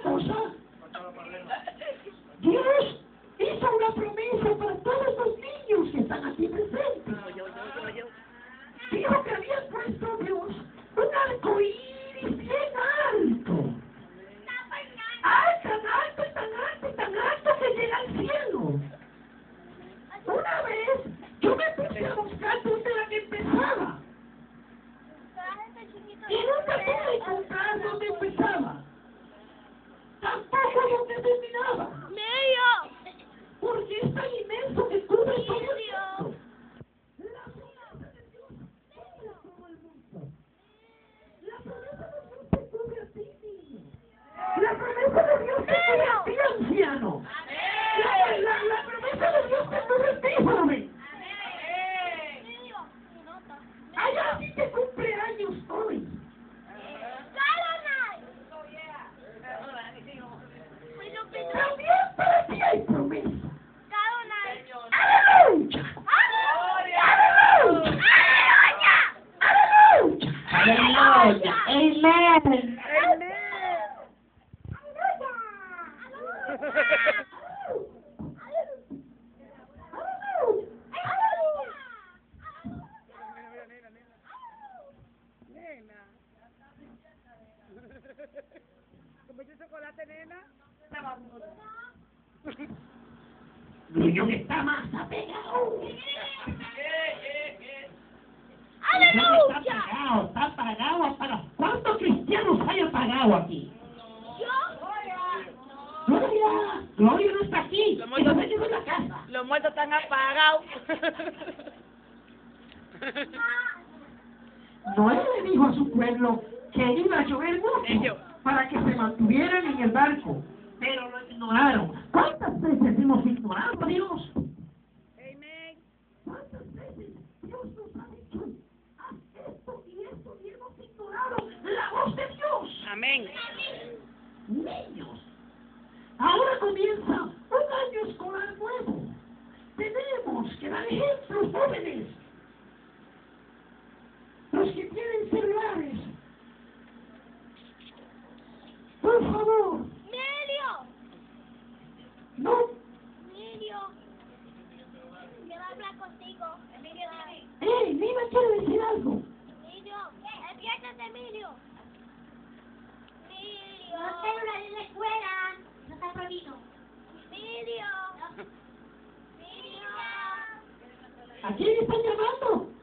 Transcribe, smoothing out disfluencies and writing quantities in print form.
cosa? Dios hizo una promesa para todos los niños que están aquí presentes. Dijo que había puesto Dios un arco iris bien alto. ¡Ay, tan alto, tan alto, tan alto que llega al cielo! Una vez yo me puse a buscar dónde era que empezaba. Y nunca pude encontrar dónde empezaba. Tampoco dónde terminaba. Porque es tan inmenso que cubre todo el mundo. La promesa de Dios cubre a todo el mundo. La promesa de Dios te cubre a ti, niño. La promesa de Dios te cubre a ti, anciano. La promesa de Dios te cubre a ti, joven. Hay alguien que cumple años hoy. También para ti hay promesa. ¡Aleluya! ¡Aleluya! ¡Aleluya! Amen. ¿Comiste chocolate, nena? Niño que está más apegado. Está apagado, apagado. ¿Cuántos cristianos hay apagado aquí? Gloria no está aquí. Ella se quedó en la casa. Los muertos están apagados. Noé le dijo a su pueblo que iba a llover mucho para que se mantuvieran en el barco, pero lo ignoraron. ¿Cuántas veces hemos ignorado a Dios? Amén. ¿Cuántas veces Dios nos ha dicho, haz esto y esto, y hemos ignorado la voz de Dios? Amén. Niños, ahora comienza un año escolar nuevo. Tenemos que dar ejemplos, jóvenes. Los que tienen celulares, por favor, no. Quiero hablar contigo. Nina quiere decir algo. Emilio, despiértate, Emilio. Los celulares en la escuela. No está prohibido. Emilio. ¿A quién están llamando?